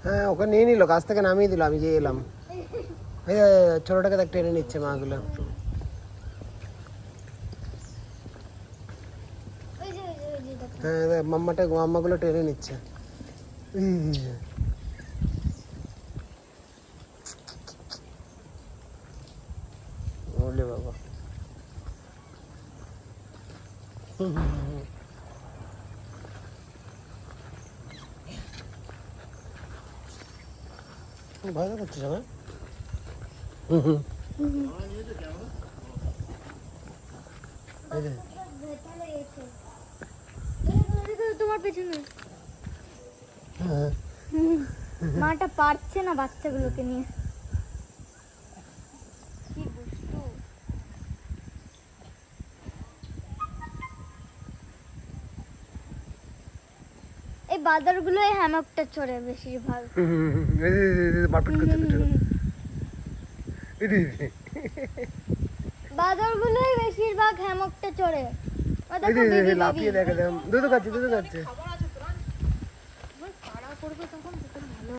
হ্যাঁ ওকে নিয়ে নিল, গাছ থেকে নামিয়ে দিল, আমি যে এলাম। এই ছোটটাকে দেখ টেনে নিচ্ছে মাগুলো। হ্যাঁ মাম্মাগুলো টেনে নিচ্ছে। বলে বাবা ভয় করছিস আমার? তোমার পেছনে মাটা পারছে না বাচ্চাগুলোকে নিয়ে। কি দুষ্টু। এই বাদরগুলো এই হ্যামকটা চড়ে বেশিরভাগ। বাদরগুলোই বেশিরভাগ হ্যামকটা চড়ে। লাফিয়ে দেখে দুধ খাচ্ছে।